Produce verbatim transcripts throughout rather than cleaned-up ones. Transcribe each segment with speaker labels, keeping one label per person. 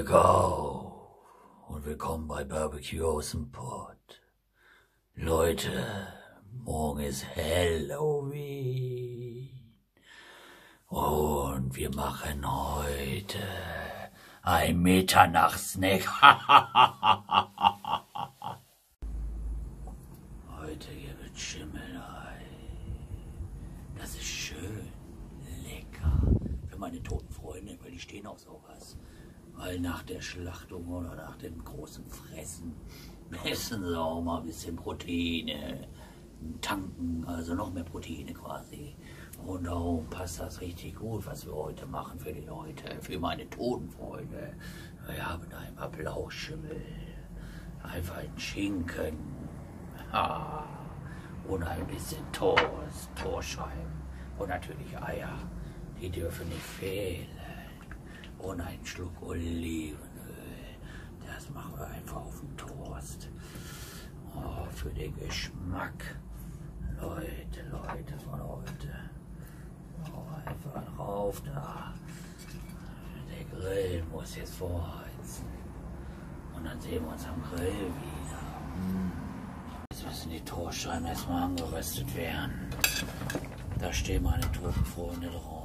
Speaker 1: Glück auf und willkommen bei Barbecue aus dem Pott. Leute, morgen ist Halloween und wir machen heute ein Mitternachtssnack. Heute gibt es Schimmelei. Das ist schön lecker für meine toten Freunde, weil die stehen auf sowas. Weil nach der Schlachtung oder nach dem großen Fressen müssen sie auch mal ein bisschen Proteine tanken, also noch mehr Proteine quasi. Und darum passt das richtig gut, was wir heute machen für die Leute, für meine toten Freunde. Wir haben einmal Blauschimmel, einfach einen Schinken ah, und ein bisschen Toast, Torscheiben und natürlich Eier. Die dürfen nicht fehlen. Und einen Schluck Olivenöl. Das machen wir einfach auf den Toast. Oh, für den Geschmack. Leute, Leute von heute. Oh, einfach rauf da. Der Grill muss jetzt vorheizen. Und dann sehen wir uns am Grill wieder. Jetzt müssen die Torscheiben erstmal angeröstet werden. Da stehen meine toten Freunde drauf.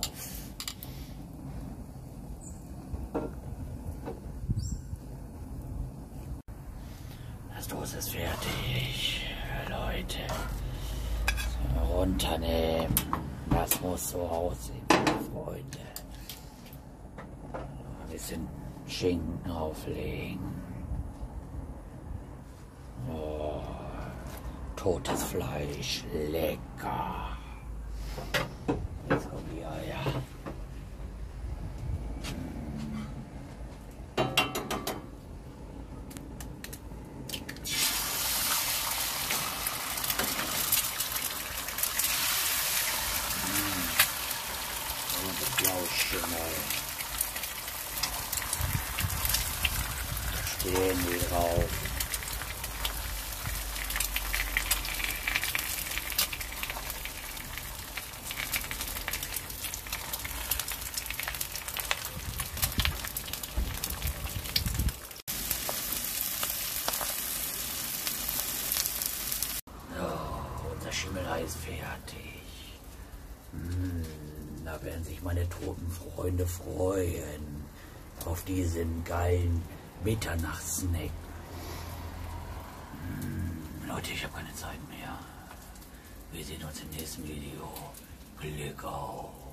Speaker 1: Das Toast ist fertig, Leute. So, runternehmen. Das muss so aussehen, meine Freunde. Ein bisschen Schinken auflegen. Oh, totes Fleisch, lecker. Jetzt kommen die Eier. Blauschimmel. Da stehen die drauf. So, unser Schimmelei ist fertig. Mmh. Da werden sich meine toten Freunde freuen auf diesen geilen Mitternachtssnack. Hm, Leute, ich habe keine Zeit mehr. Wir sehen uns im nächsten Video. Glück auf.